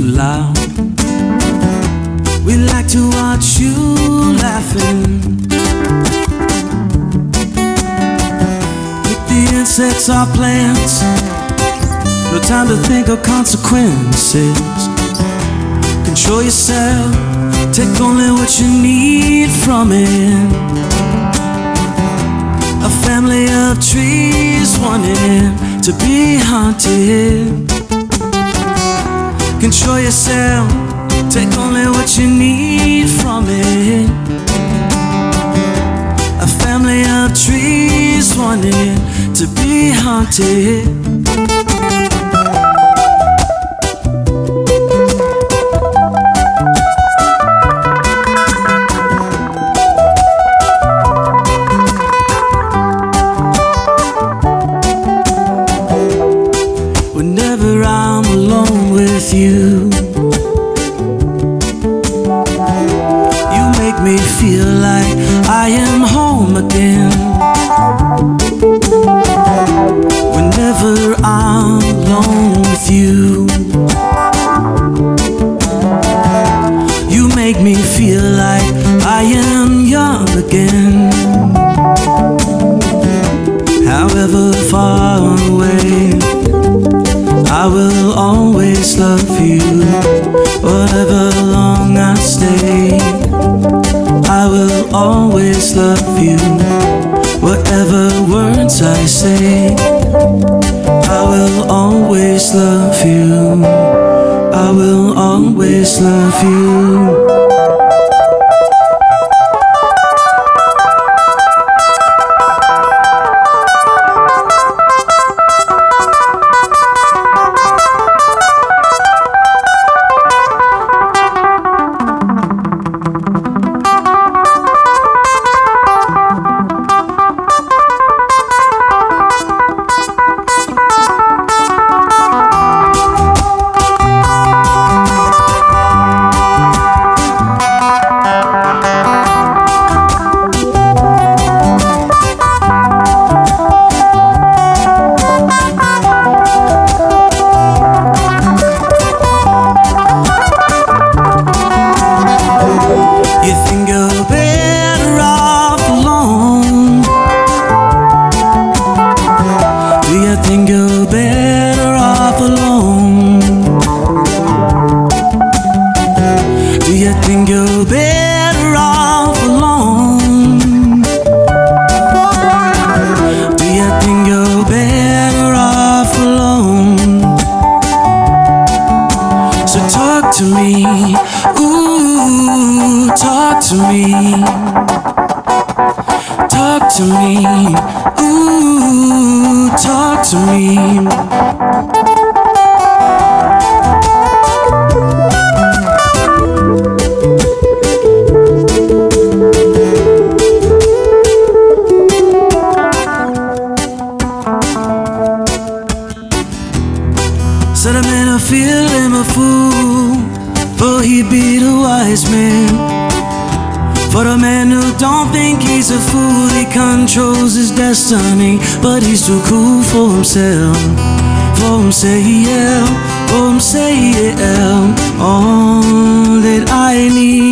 too loud. We like to watch you laughing. Pick the insects off plants. No time to think of consequences. Control yourself. Take only what you need from it. A family of trees wanting to be haunted. Control yourself. Take only what you need from it. A family of trees wanting to be haunted. Whenever I'm alone with you, you make me feel like I am home again. Whenever I'm alone with you, you make me feel like I am young again. However far away, I will always love you. Whatever long I stay, I will always love you. Whatever words I say, I will always love you. I will always love you. You think you're better off alone? Do you think you're better off alone? Do you think you're better off alone? Do you think you're better off alone? So talk to me, ooh, talk to me. Talk to me, ooh, talk to me. Said I made her feel him a fool, for he be the wise man. For the man who don't think he's a fool, he controls his destiny, but he's too cool for himself. For himself, for himself. All that I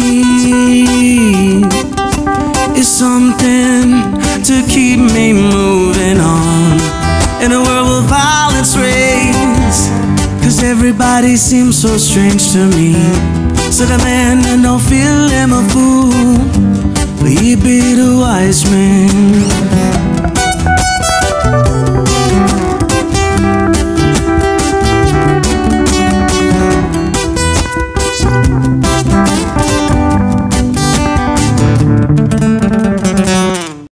need is something to keep me moving on in a world where violence reigns. 'Cause everybody seems so strange to me. So the man that don't feel him a fool, but he be the wise man.